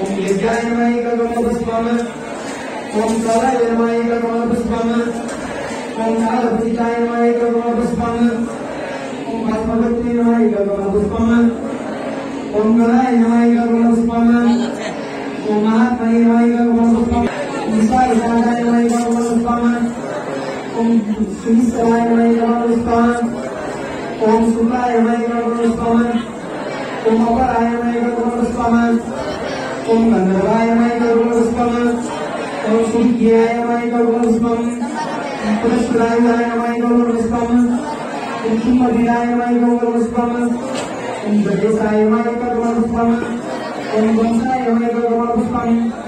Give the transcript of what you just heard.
ओम यज्ञाय नमः कमलपुष्पम ओम कालाय नमः कमलपुष्पम ओम कालभूषिताय नमः कमलपुष्पम ओम पद्मवती नमः कमलपुष्पम ओम गणाय नमः कमलपुष्पम ओम महात्मने नमः कमलपुष्पम ओम साईनाथाय नमः कमलपुष्पम ओम श्रीस्थलाय नमः कमलपुष्पम ओम शुक्लाय नमः कमलपुष्पम ओम अपराय नमः कमलपुष्पम ओम गंधर्वाय नमः कमलपुष्पम ओम सूर्याय नमः कमलपुष्पम ओम पुरुषराय नमः कमलपुष्पम ओम सुमधुराय नमः कमलपुष्पम ओम गणेशाय नमः कमलपुष्पम ओम वंशाय नमः कमलपुष्पम